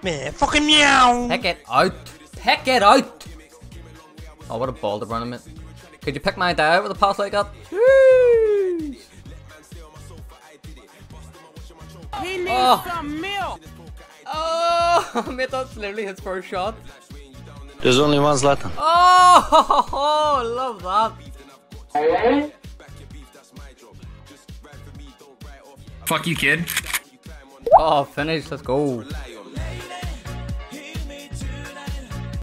Man, fucking meow! Pick it out! Pick it out! Oh, what a ball to run him in. Could you pick my guy out with a pass like that? Jeez. He needs some milk! Oh, mate, that's literally his first shot. There's only one Zlatan. Oh, I love that. Fuck you, kid. Oh, finish, let's go.